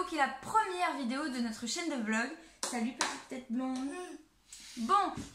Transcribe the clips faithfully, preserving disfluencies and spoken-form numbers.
donc la première vidéo de notre chaîne de vlog. Salut petite tête blonde. Bon,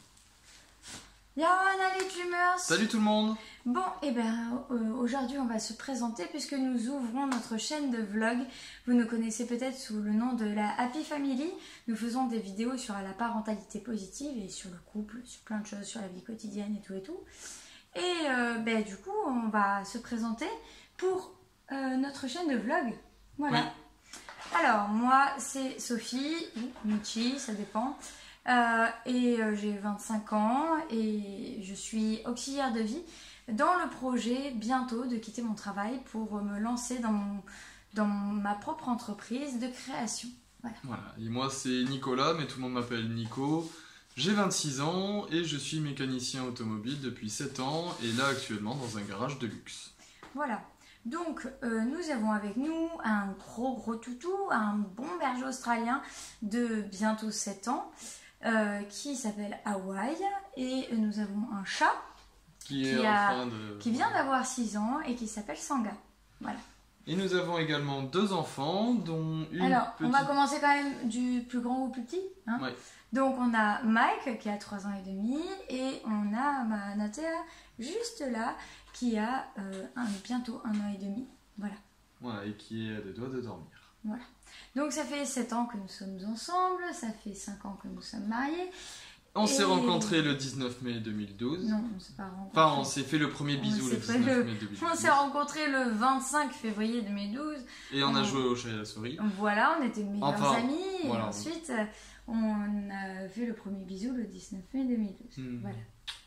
Yana les Dreamers. Salut tout le monde. Bon, et ben euh, aujourd'hui on va se présenter puisque nous ouvrons notre chaîne de vlog. Vous nous connaissez peut-être sous le nom de la Happy Family. Nous faisons des vidéos sur la parentalité positive et sur le couple, sur plein de choses, sur la vie quotidienne et tout et tout. Et euh, ben, du coup on va se présenter pour euh, notre chaîne de vlog. Voilà. Oui. Alors moi c'est Sophie, ou Michi, ça dépend. Euh, et euh, j'ai vingt-cinq ans et je suis auxiliaire de vie dans le projet bientôt de quitter mon travail pour me lancer dans, mon, dans ma propre entreprise de création. Voilà. Voilà. Et moi c'est Nicolas, mais tout le monde m'appelle Nico. J'ai vingt-six ans et je suis mécanicien automobile depuis sept ans et là actuellement dans un garage de luxe. Voilà. Donc euh, nous avons avec nous un gros gros toutou, un bon berger australien de bientôt sept ans. Euh, qui s'appelle Hawaii, et nous avons un chat qui, qui, est a, en train de... qui vient d'avoir six ans et qui s'appelle Sanga. Voilà. Et nous avons également deux enfants, dont une Alors, petite... on va commencer quand même du plus grand au plus petit. Hein. Ouais. Donc, on a Mike qui a trois ans et demi, et on a ma Natea juste là qui a euh, un, bientôt un an et demi. Voilà. Voilà, et qui est à deux doigts de dormir. Voilà. Donc ça fait sept ans que nous sommes ensemble, ça fait cinq ans que nous sommes mariés. On et... s'est rencontrés le dix-neuf mai deux mille douze. Non, on s'est pas rencontrés. Enfin, on s'est fait le premier bisou le dix-neuf le... mai deux mille douze. On s'est rencontrés le vingt-cinq février deux mille douze. Et on, on a joué au chat et à la souris. Voilà, on était meilleurs enfin, amis. Voilà. Et ensuite, on a fait le premier bisou le dix-neuf mai deux mille douze. Hmm. Voilà.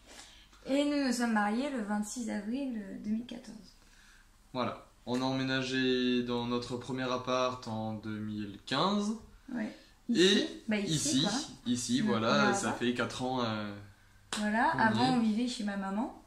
Et nous nous sommes mariés le vingt-six avril deux mille quatorze. Voilà. On a emménagé dans notre premier appart en deux mille quinze. Ouais. Ici, et bah ici, ici, ici voilà, ça appart. fait quatre ans. Euh, voilà, avant on vivait chez ma maman.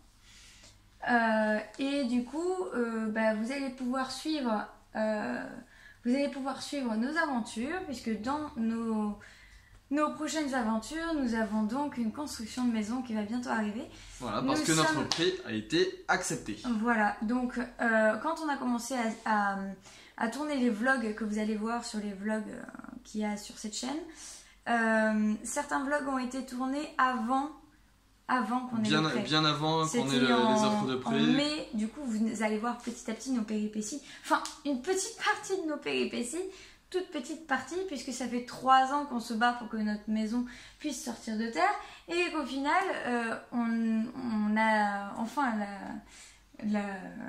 Euh, et du coup, euh, bah, vous allez pouvoir suivre, euh, vous allez pouvoir suivre nos aventures, puisque dans nos, nos prochaines aventures, nous avons donc une construction de maison qui va bientôt arriver. Voilà, parce nous que sommes... notre prêt a été accepté. Voilà, donc euh, quand on a commencé à, à, à tourner les vlogs que vous allez voir sur les vlogs euh, qu'il y a sur cette chaîne, euh, certains vlogs ont été tournés avant, avant qu'on ait bien, le prêt. Bien avant qu'on ait le, en, les offres de prêt. En mai, du coup, vous allez voir petit à petit nos péripéties. Enfin, une petite partie de nos péripéties. Toute petite partie, puisque ça fait trois ans qu'on se bat pour que notre maison puisse sortir de terre, et qu'au final, euh, on, on a enfin la...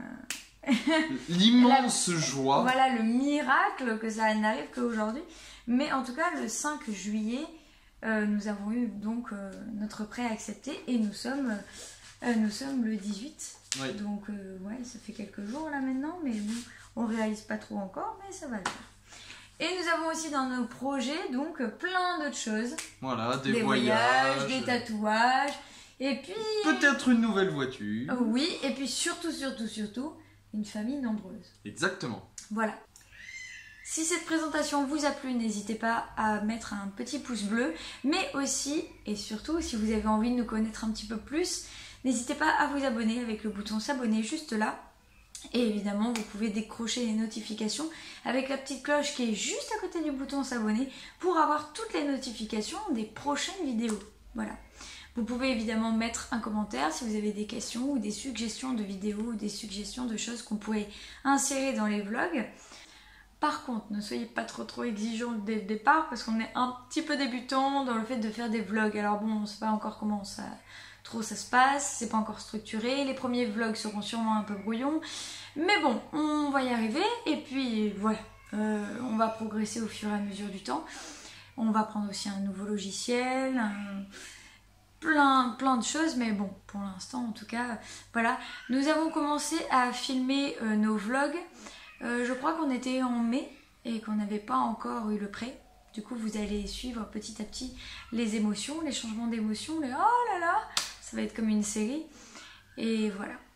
la l'immense la, joie. Voilà, le miracle que ça n'arrive qu'aujourd'hui. Mais en tout cas, le cinq juillet, euh, nous avons eu donc euh, notre prêt accepté, et nous sommes, euh, nous sommes le dix-huit. Oui. Donc, euh, ouais, ça fait quelques jours là maintenant, mais bon, on réalise pas trop encore, mais ça va le faire. Et nous avons aussi dans nos projets donc plein d'autres choses. Voilà, des, des voyages, voyages, des tatouages, et puis... peut-être une nouvelle voiture. Oui, et puis surtout, surtout, surtout, une famille nombreuse. Exactement. Voilà. Si cette présentation vous a plu, n'hésitez pas à mettre un petit pouce bleu, mais aussi, et surtout, si vous avez envie de nous connaître un petit peu plus, n'hésitez pas à vous abonner avec le bouton s'abonner juste là. Et évidemment, vous pouvez décrocher les notifications avec la petite cloche qui est juste à côté du bouton s'abonner pour avoir toutes les notifications des prochaines vidéos. Voilà. Vous pouvez évidemment mettre un commentaire si vous avez des questions ou des suggestions de vidéos ou des suggestions de choses qu'on pourrait insérer dans les vlogs. Par contre, ne soyez pas trop trop exigeants dès le départ parce qu'on est un petit peu débutant dans le fait de faire des vlogs. Alors bon, on ne sait pas encore comment ça... trop ça se passe, c'est pas encore structuré, les premiers vlogs seront sûrement un peu brouillons, mais bon, on va y arriver, et puis voilà, euh, on va progresser au fur et à mesure du temps, on va prendre aussi un nouveau logiciel, un... plein, plein de choses, mais bon, pour l'instant en tout cas, voilà, nous avons commencé à filmer euh, nos vlogs, euh, je crois qu'on était en mai, et qu'on n'avait pas encore eu le prêt. Du coup, vous allez suivre petit à petit les émotions, les changements d'émotions, les oh là là, ça va être comme une série. Et voilà.